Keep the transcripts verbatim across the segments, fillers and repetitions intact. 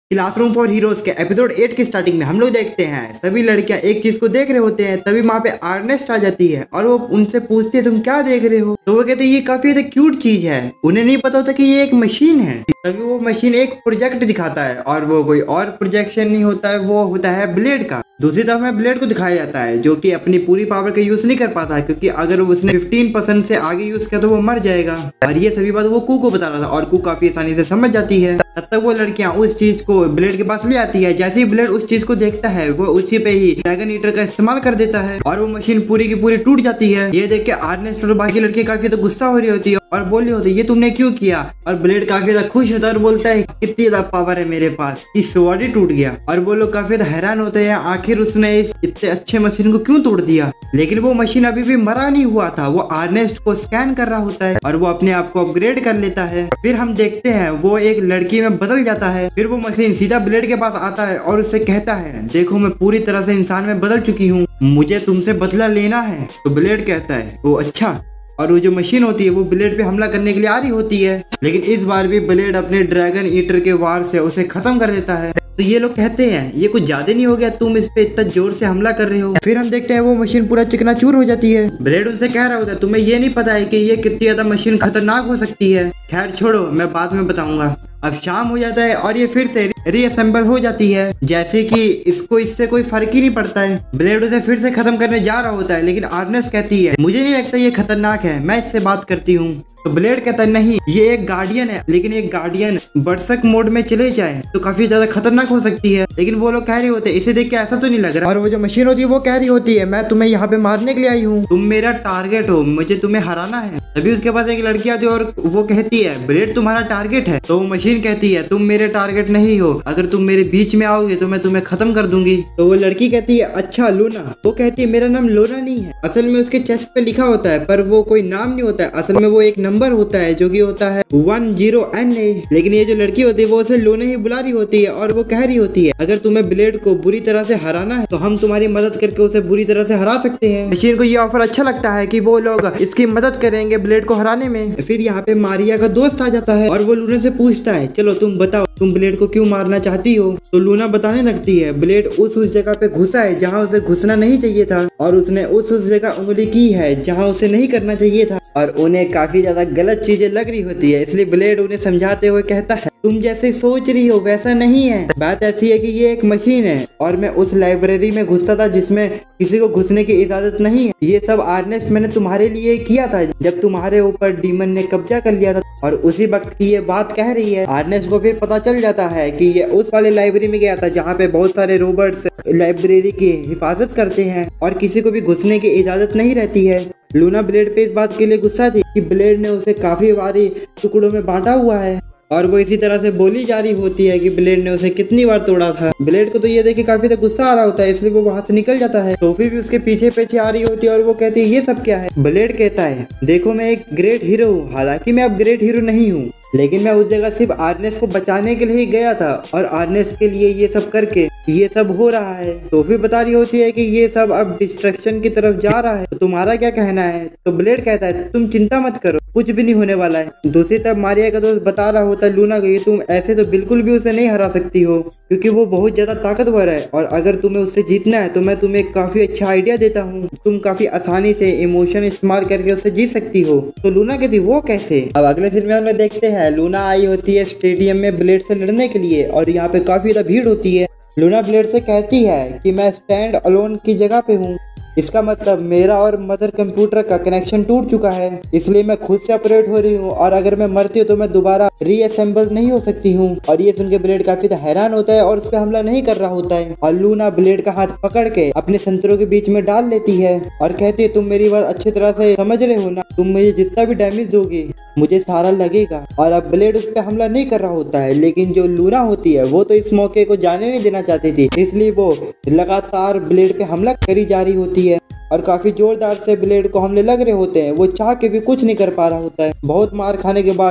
Classroom for heroes के episode eight की starting में हम लोग देखते हैं सभी लड़कियां एक चीज को देख रहे होते हैं। तभी वहाँ पे आर्नेस्ट आ जाती है और वो उनसे पूछती है तुम क्या देख रहे हो। तो वो कहते हैं ये काफी ज्यादा क्यूट चीज है। उन्हें नहीं पता होता कि ये एक मशीन है। तभी वो मशीन एक प्रोजेक्ट दिखाता है और वो कोई और प्रोजेक्शन नहीं होता है, वो होता है ब्लेड का। दूसरी तरफ में ब्लेड को दिखाया जाता है जो कि अपनी पूरी पावर का यूज नहीं कर पाता है, क्योंकि अगर उसने फिफ्टीन परसेंट से आगे यूज किया तो वो मर जाएगा। और ये सभी बात वो कू को बता रहा था और कू काफी आसानी से समझ जाती है। तब तक वो लड़कियां उस चीज को ब्लेड के पास ले आती है। जैसे ही ब्लेड उस चीज को देखता है वो उसी पे ही ड्रैगन ईटर का इस्तेमाल कर देता है और वो मशीन पूरी की पूरी टूट जाती है। ये देख के आर्नेस्ट और बाकी लड़के काफी ज्यादा गुस्सा हो रही होती है और बोल रही होती है ये तुमने क्यों किया। और ब्लेड काफी ज्यादा खुश होता है और बोलता है कितनी ज्यादा पावर है मेरे पास, इस स्वॉर्ड ही टूट गया। और वो लोग काफी ज्यादा हैरान होते हैं आखिर उसने इस इतने अच्छे मशीन को क्यों तोड़ दिया। लेकिन वो मशीन अभी भी मरा नहीं हुआ था। वो आर्नेस्ट को स्कैन कर रहा होता है और वो अपने आप को अपग्रेड कर लेता है। फिर हम देखते हैं वो एक लड़की में बदल जाता है। फिर वो मशीन सीधा ब्लेड के पास आता है और उससे कहता है देखो मैं पूरी तरह से इंसान में बदल चुकी हूँ, मुझे तुमसे बदला लेना है। तो ब्लेड कहता है वो अच्छा। और वो जो मशीन होती है वो ब्लेड पे हमला करने के लिए आ रही होती है, लेकिन इस बार भी ब्लेड अपने ड्रैगन ईटर के वार से उसे खत्म कर देता है। तो ये लोग कहते हैं ये कुछ ज्यादा नहीं हो गया, तुम इस पे इतना जोर से हमला कर रहे हो। फिर हम देखते हैं वो मशीन पूरा चिकनाचूर हो जाती है। ब्लेड उनसे कह रहा होता है तुम्हें ये नहीं पता है कि ये कितनी ज्यादा मशीन खतरनाक हो सकती है। खैर छोड़ो, मैं बाद में बताऊंगा। अब शाम हो जाता है और ये फिर से रीअसेंबल हो जाती है, जैसे कि इसको इससे कोई फर्क ही नहीं पड़ता है। ब्लेड उसे फिर से खत्म करने जा रहा होता है, लेकिन आर्नेस्ट कहती है मुझे नहीं लगता ये खतरनाक है, मैं इससे बात करती हूँ। तो ब्लेड कहता है नहीं ये एक गार्डियन है, लेकिन एक गार्डियन बरसक मोड में चले जाए तो काफी ज्यादा खतरनाक हो सकती है। लेकिन वो लोग कह रहे होते हैं इसे देख के ऐसा तो नहीं लग रहा। और वो जो मशीन होती है वो कह रही होती है मैं तुम्हें यहाँ पे मारने के लिए आई हूँ, तुम मेरा टारगेट हो, मुझे तुम्हें हराना है। तभी उसके पास एक लड़की आती है और वो कहती है ब्लेड तुम्हारा टारगेट है। तो वो मशीन कहती है तुम मेरे टारगेट नहीं हो, अगर तुम मेरे बीच में आओगे तो मैं तुम्हें खत्म कर दूंगी। तो वो लड़की कहती है अच्छा लूना। वो कहती है मेरा नाम लोना नहीं है, असल में उसके चेस्ट पे लिखा होता है पर वो कोई नाम नहीं होता है, असल में वो एक नंबर होता है जो कि होता है वन जीरो एन ए। लेकिन ये जो लड़की होती है वो उसे लोना ही बुला रही होती है और वो कह रही होती है अगर तुम्हें ब्लेड को बुरी तरह से हराना है तो हम तुम्हारी मदद करके उसे बुरी तरह से हरा सकते हैं। मशीन को ये ऑफर अच्छा लगता है कि वो लोग इसकी मदद करेंगे ब्लेड को हराने में। फिर यहाँ पे मारिया का दोस्त आ जाता है और वो लूना से पूछता है चलो तुम बताओ तुम ब्लेड को क्यों मारना चाहती हो। तो लूना बताने लगती है ब्लेड उस उस जगह पे घुसा है जहाँ उसे घुसना नहीं चाहिए था और उसने उस उस जगह उंगली की है जहाँ उसे नहीं करना चाहिए था। और उन्हें काफी ज्यादा गलत चीजें लग रही होती है, इसलिए ब्लेड उन्हें समझाते हुए कहता है तुम जैसे सोच रही हो वैसा नहीं है। बात ऐसी है कि ये एक मशीन है और मैं उस लाइब्रेरी में घुसता था जिसमें किसी को घुसने की इजाजत नहीं है। ये सब आर्नेस्ट मैंने तुम्हारे लिए किया था जब तुम्हारे ऊपर डीमन ने कब्जा कर लिया था। और उसी वक्त की ये बात कह रही है। आर्नेस्ट को फिर पता चल जाता है कि ये उस वाले लाइब्रेरी में गया था जहाँ पे बहुत सारे रोबोट्स लाइब्रेरी की हिफाजत करते हैं और किसी को भी घुसने की इजाजत नहीं रहती है। लूना ब्लेड पे इस बात के लिए गुस्सा थी कि ब्लेड ने उसे काफी बारी टुकड़ों में बांटा हुआ है और वो इसी तरह से बोली जा रही होती है कि ब्लेड ने उसे कितनी बार तोड़ा था। ब्लेड को तो ये देख के काफी गुस्सा आ रहा होता है, इसलिए वो वहां से निकल जाता है। सोफी भी उसके पीछे पीछे आ रही होती है और वो कहती है ये सब क्या है। ब्लेड कहता है देखो मैं एक ग्रेट हीरो हूँ, हालांकि मैं अब ग्रेट हीरो नहीं हूँ, लेकिन मैं उस जगह सिर्फ आर्नेस्ट को बचाने के लिए ही गया था और आर्नेस्ट के लिए ये सब करके ये सब हो रहा है। सोफी बता रही होती है कि ये सब अब डिस्ट्रक्शन की तरफ जा रहा है, तो तुम्हारा क्या कहना है। तो ब्लेड कहता है तुम चिंता मत करो, कुछ भी नहीं होने वाला है। दूसरी तरफ मारिया का दोस्त बता रहा होता है लूना को तुम ऐसे तो बिल्कुल भी उसे नहीं हरा सकती हो क्योंकि वो बहुत ज्यादा ताकतवर है और अगर तुम्हें उससे जीतना है तो मैं तुम्हें काफी अच्छा आइडिया देता हूँ, तुम काफी आसानी से इमोशन इस्तेमाल करके उससे जीत सकती हो। तो लूना कहती वो कैसे। अब अगले फिल्म में हम लोग देखते हैं लूना आई होती है स्टेडियम में ब्लेड से लड़ने के लिए और यहाँ पे काफी ज्यादा भीड़ होती है। लूना ब्लेड से कहती है कि मैं स्टैंड अलोन की जगह पे हूँ, इसका मतलब मेरा और मदर कंप्यूटर का कनेक्शन टूट चुका है, इसलिए मैं खुद से ऑपरेट हो रही हूँ और अगर मैं मरती हूँ तो मैं दोबारा रीअसेंबल नहीं हो सकती हूँ। और ये सुन के ब्लेड काफी हैरान होता है और उस पर हमला नहीं कर रहा होता है और लूना ब्लेड का हाथ पकड़ के अपने संतरों के बीच में डाल लेती है और कहती है तुम मेरी बात अच्छी तरह से समझ रहे हो ना, तुम मुझे जितना भी डैमेज दोगे मुझे सारा लगेगा। और अब ब्लेड उस पर हमला नहीं कर रहा होता है, लेकिन जो लूना होती है वो तो इस मौके को जाने नहीं देना चाहती थी, इसलिए वो लगातार ब्लेड पे हमला करी जा रही होती है और काफी जोरदार से ब्लेड को हमले लग रहे होते हैं। वो चाह के भी कुछ नहीं कर पा रहा होता है। बहुत मार खाने के बाद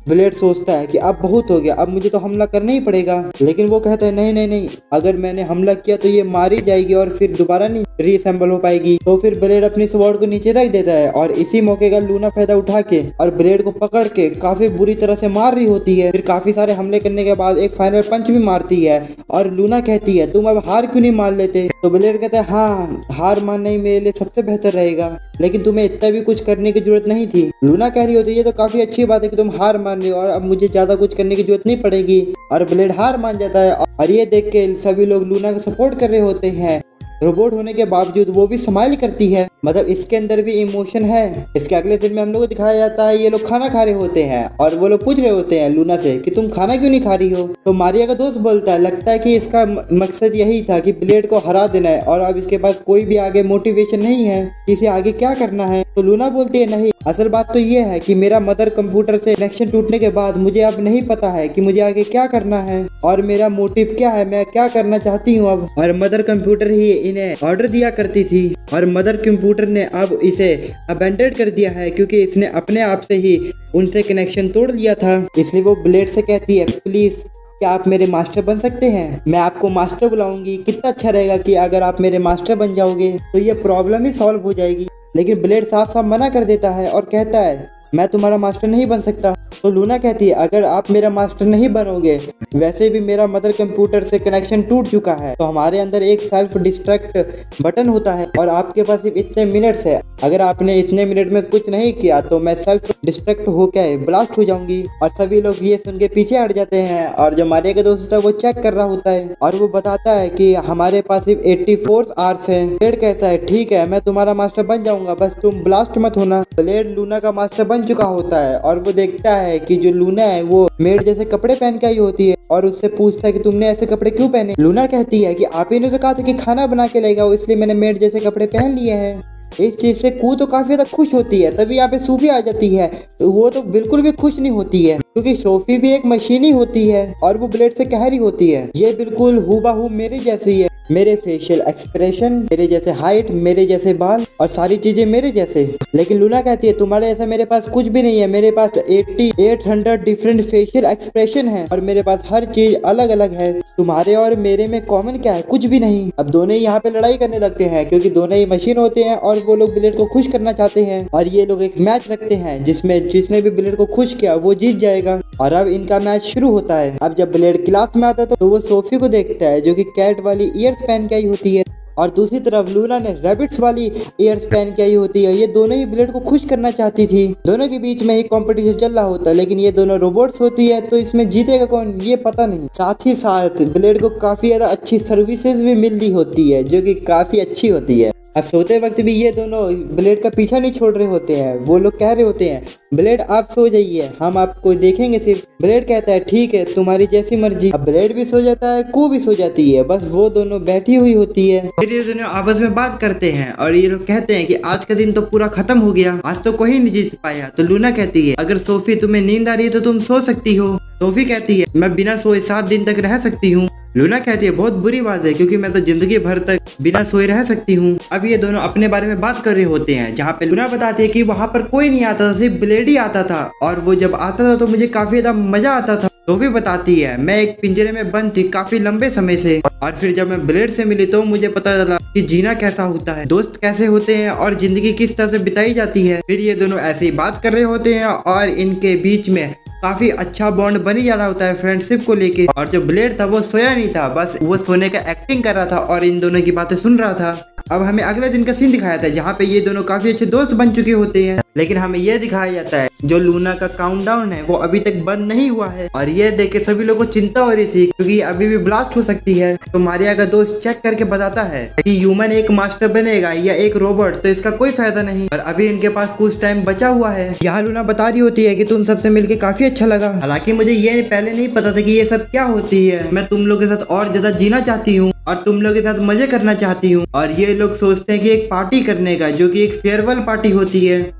ब्लेड सोचता है कि अब बहुत हो गया, अब मुझे तो हमला करना ही पड़ेगा। लेकिन वो कहता है नहीं नहीं नहीं, अगर मैंने हमला किया तो ये मारी जाएगी और फिर दोबारा नहीं रीअसेंबल हो पाएगी। तो फिर ब्लेड अपनी स्वॉर्ड को नीचे रख देता है और इसी मौके का लूना फायदा उठा के और ब्लेड को पकड़ के काफी बुरी तरह से मार रही होती है। फिर काफी सारे हमले करने के बाद एक फाइनल पंच भी मारती है और लूना कहती है तुम अब हार क्यों नहीं मान लेते। तो ब्लेड कहता है हाँ, हार मानना ही मेरे लिए सबसे बेहतर रहेगा, लेकिन तुम्हें इतना भी कुछ करने की जरूरत नहीं थी। लूना कह रही होती है तो काफी अच्छी बात है कि तुम हार मान रहे हो और अब मुझे ज्यादा कुछ करने की जरूरत नहीं पड़ेगी। और ब्लेड हार मान जाता है और ये देख के सभी लोग लूना को सपोर्ट कर रहे होते हैं। रोबोट होने के बावजूद वो भी स्माइल करती है, मतलब इसके अंदर भी इमोशन है। इसके अगले दिन में हम लोग को दिखाया जाता है ये लोग खाना खा रहे होते हैं और वो लोग पूछ रहे होते हैं लूना से कि तुम खाना क्यों नहीं खा रही हो। तो मारिया का दोस्त बोलता है लगता है कि इसका मकसद यही था कि ब्लेड को हरा देना है और अब इसके पास कोई भी आगे मोटिवेशन नहीं है कि इसे आगे क्या करना है। तो लूना बोलती है नहीं, असल बात तो ये है कि मेरा मदर कंप्यूटर से कनेक्शन टूटने के बाद मुझे अब नहीं पता है कि मुझे आगे क्या करना है और मेरा मोटिव क्या है, मैं क्या करना चाहती हूँ अब। और मदर कंप्यूटर ही इन्हें ऑर्डर दिया करती थी और मदर कंप्यूटर ने अब इसे अबेंडेड कर दिया है क्योंकि इसने अपने आप से ही उनसे कनेक्शन तोड़ लिया था। इसलिए वो ब्लेड से कहती है प्लीज क्या आप मेरे मास्टर बन सकते हैं, मैं आपको मास्टर बुलाऊंगी। कितना अच्छा रहेगा कि अगर आप मेरे मास्टर बन जाओगे तो ये प्रॉब्लम ही सॉल्व हो जाएगी। लेकिन ब्लेड साफ साफ मना कर देता है और कहता है मैं तुम्हारा मास्टर नहीं बन सकता। तो लूना कहती है अगर आप मेरा मास्टर नहीं बनोगे, वैसे भी मेरा मदर कंप्यूटर से कनेक्शन टूट चुका है, तो हमारे अंदर एक सेल्फ डिस्ट्रैक्ट बटन होता है और आपके पास सिर्फ इतने मिनट्स है, अगर आपने इतने मिनट में कुछ नहीं किया तो मैं सेल्फ डिस्ट्रैक्ट होकर ब्लास्ट हो जाऊंगी। और सभी लोग ये सुन के पीछे हट जाते हैं और जो मारिया का दोस्त होता है वो चेक कर रहा होता है और वो बताता है कि हमारे पास सिर्फ एट्टी फोर आवर्स है। ब्लेड कहता है ठीक है मैं तुम्हारा मास्टर बन जाऊंगा, बस तुम ब्लास्ट मत होना। ब्लेड लूना का मास्टर बन चुका होता है और वो देखता है कि जो लूना है वो मेड जैसे कपड़े पहन के आई होती है और उससे पूछता है कि तुमने ऐसे कपड़े क्यों पहने। लूना कहती है कि आप ही ने तो कहा था कि खाना बना के लेगा, इसलिए मैंने मेड जैसे कपड़े पहन लिए हैं। इस चीज से कू तो काफी ज्यादा खुश होती है। तभी यहाँ पे सूफी आ जाती है, तो वो तो बिल्कुल भी खुश नहीं होती है क्योंकि सोफी भी एक मशीन ही होती है और वो ब्लेड से कह रही होती है ये बिल्कुल हूबहू मेरे जैसी है, मेरे फेशियल एक्सप्रेशन, मेरे जैसे हाइट, मेरे जैसे बाल और सारी चीजें मेरे जैसे। लेकिन लूना कहती है तुम्हारे ऐसा मेरे पास कुछ भी नहीं है, मेरे पास eighty eight hundred different facial expression है और मेरे पास हर चीज अलग अलग है। तुम्हारे और मेरे में कॉमन क्या है, कुछ भी नहीं। अब दोनों यहाँ पे लड़ाई करने लगते हैं क्योंकि दोनों ही मशीन होते हैं और वो लोग ब्लेड को खुश करना चाहते हैं और ये लोग एक मैच रखते हैं जिसमें जिसने भी ब्लेड को खुश किया वो जीत जाएगा। और अब इनका मैच शुरू होता है। अब जब ब्लेड क्लास में आता है तो वो सोफी को देखता है जो कि कैट वाली ईयर्स पहन के आई होती है और दूसरी तरफ लूना ने रैबिट्स वाली ईयर्स पहन के आई होती है। ये दोनों ही ब्लेड को खुश करना चाहती थी। दोनों के बीच में एक कंपटीशन चल रहा होता है, लेकिन ये दोनों रोबोट्स होती है तो इसमें जीतेगा कौन ये पता नहीं। साथ ही साथ ब्लेड को काफी ज्यादा अच्छी सर्विसेज भी मिल रही होती है जो कि काफी अच्छी होती है। अब सोते वक्त भी ये दोनों ब्लेड का पीछा नहीं छोड़ रहे होते हैं। वो लोग कह रहे होते हैं ब्लेड आप सो जाइए, हम आपको देखेंगे सिर्फ। ब्लेड कहता है ठीक है तुम्हारी जैसी मर्जी। अब ब्लेड भी सो जाता है, कू भी सो जाती है, बस वो दोनों बैठी हुई होती है। फिर ये दोनों आपस में बात करते हैं और ये लोग कहते हैं कि आज का दिन तो पूरा खत्म हो गया, आज तो कोई नहीं जीत पाया। तो लूना कहती है अगर सोफी तुम्हें नींद आ रही है तो तुम सो सकती हो। सोफी कहती है मैं बिना सोए सात दिन तक रह सकती हूँ। लूना कहती है बहुत बुरी बात है क्योंकि मैं तो जिंदगी भर तक बिना सोए रह सकती हूँ। अब ये दोनों अपने बारे में बात कर रहे होते हैं जहाँ पे लूना बताती है कि वहाँ पर कोई नहीं आता था, सिर्फ ब्लेड ही आता था और वो जब आता था तो मुझे काफी ज्यादा मजा आता था। तो भी बताती है मैं एक पिंजरे में बंद थी काफी लंबे समय से और फिर जब मैं ब्लेड से मिली तो मुझे पता चला कि जीना कैसा होता है, दोस्त कैसे होते हैं और जिंदगी किस तरह से बिताई जाती है। फिर ये दोनों ऐसे ही बात कर रहे होते हैं और इनके बीच में काफी अच्छा बॉन्ड बनी जा रहा होता है फ्रेंडशिप को लेके। और जो ब्लेड था वो सोया नहीं था, बस वो सोने का एक्टिंग कर रहा था और इन दोनों की बातें सुन रहा था। अब हमें अगले दिन का सीन दिखाया था जहाँ पे ये दोनों काफी अच्छे दोस्त बन चुके होते हैं, लेकिन हमें यह दिखाया जाता है जो लूना का काउंटडाउन है वो अभी तक बंद नहीं हुआ है और ये देख के सभी लोगों को चिंता हो रही थी क्योंकि अभी भी ब्लास्ट हो सकती है। तो मारिया का दोस्त चेक करके बताता है कि ह्यूमन एक मास्टर बनेगा या एक रोबोट तो इसका कोई फायदा नहीं और अभी इनके पास कुछ टाइम बचा हुआ है। यहाँ लूना बता रही होती है कि तुम सबसे मिलके काफी अच्छा लगा, हालांकि मुझे ये पहले नहीं पता था कि ये सब क्या होती है। मैं तुम लोग के साथ और ज्यादा जीना चाहती हूँ और तुम लोग के साथ मजे करना चाहती हूँ। और ये लोग सोचते हैं कि एक पार्टी करने का जो कि एक फेयरवेल पार्टी होती है।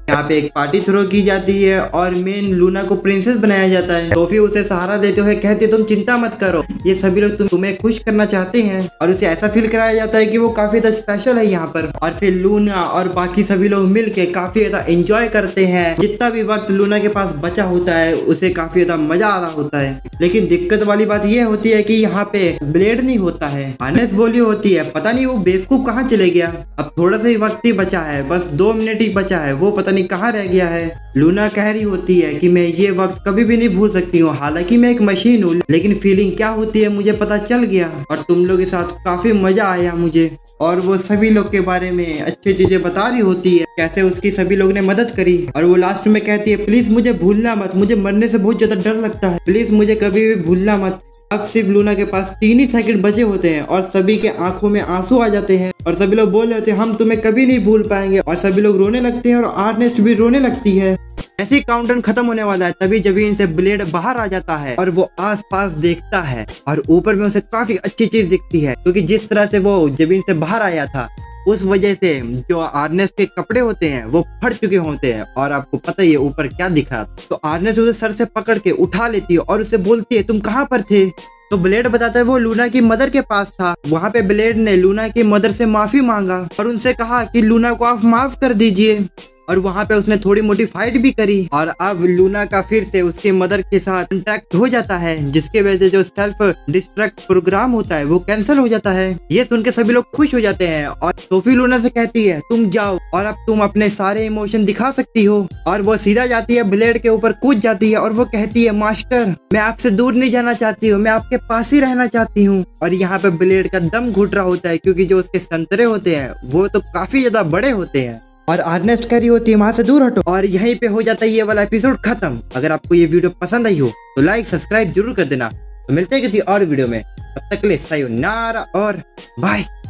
यहाँ पे एक पार्टी थ्रो की जाती है और मेन लूना को प्रिंसेस बनाया जाता है। सोफी उसे सहारा देते हुए कहती है तुम चिंता मत करो, ये सभी लोग तुम तुम्हें खुश करना चाहते हैं, और उसे ऐसा फील कराया जाता है कि वो काफी ज्यादा स्पेशल है यहाँ पर। और फिर लूना और बाकी सभी लोग मिलके काफी ज्यादा एंजॉय करते हैं। जितना भी वक्त लूना के पास बचा होता है उसे काफी ज्यादा मजा आ रहा होता है। लेकिन दिक्कत वाली बात यह होती है कि यहाँ पे ब्लेड नहीं होता है। हार्नेस बोली होती है, पता नहीं वो बेवकूफ कहाँ चले गया। अब थोड़ा सा ही वक्त ही बचा है, बस दो मिनट ही बचा है, वो पता नहीं कहाँ रह गया है। लूना कह रही होती है कि मैं ये वक्त कभी भी नहीं भूल सकती हूँ, हालांकि मैं एक मशीन हूँ, लेकिन फीलिंग क्या होती है मुझे पता चल गया और तुम लोग के साथ काफी मजा आया मुझे। और वो सभी लोग के बारे में अच्छी चीजें बता रही होती है, कैसे उसकी सभी लोग ने मदद करी। और वो लास्ट में कहती है प्लीज मुझे भूलना मत, मुझे मरने से बहुत ज्यादा डर लगता है, प्लीज मुझे कभी भी भूलना मत। अब सिर्फ लूना के पास तीन ही सेकंड बचे होते हैं और सभी के आंखों में आंसू आ जाते हैं और सभी लोग बोल रहे होते हैं हम तुम्हें कभी नहीं भूल पाएंगे, और सभी लोग रोने लगते हैं और आर्नेस्ट भी रोने लगती है। ऐसे ही काउंटडाउन खत्म होने वाला है, तभी जबीन से ब्लेड बाहर आ जाता है और वो आसपास देखता है और ऊपर में उसे काफी अच्छी चीज दिखती है, क्योंकि जिस तरह से वो जबीन से बाहर आया था उस वजह से जो आर्नेस्ट के कपड़े होते हैं वो फट चुके होते हैं। और आपको पता ही है ऊपर क्या दिखा, तो आर्नेस्ट उसे सर से पकड़ के उठा लेती है और उसे बोलती है तुम कहाँ पर थे। तो ब्लेड बताता है वो लूना की मदर के पास था। वहाँ पे ब्लेड ने लूना की मदर से माफी मांगा और उनसे कहा कि लूना को आप माफ कर दीजिए, और वहाँ पे उसने थोड़ी मोटी फाइट भी करी। और अब लूना का फिर से उसके मदर के साथ इंटरेक्ट हो जाता है, जिसके वजह से जो सेल्फ डिस्ट्रैक्ट प्रोग्राम होता है वो कैंसिल हो जाता है। ये सुन के सभी लोग खुश हो जाते हैं और सोफी लूना से कहती है तुम जाओ और अब तुम अपने सारे इमोशन दिखा सकती हो। और वो सीधा जाती है ब्लेड के ऊपर कूद जाती है और वो कहती है मास्टर मैं आपसे दूर नहीं जाना चाहती हूँ, मैं आपके पास ही रहना चाहती हूँ। और यहाँ पे ब्लेड का दम घुट रहा होता है, क्योंकि जो उसके संतरे होते हैं वो तो काफी ज्यादा बड़े होते हैं। और आर्नेस्ट कह रही होती है वहां से दूर हटो। और यहीं पे हो जाता है ये वाला एपिसोड खत्म। अगर आपको ये वीडियो पसंद आई हो तो लाइक सब्सक्राइब जरूर कर देना। तो मिलते हैं किसी और वीडियो में, तब तक के लिए सायोनारा और बाय।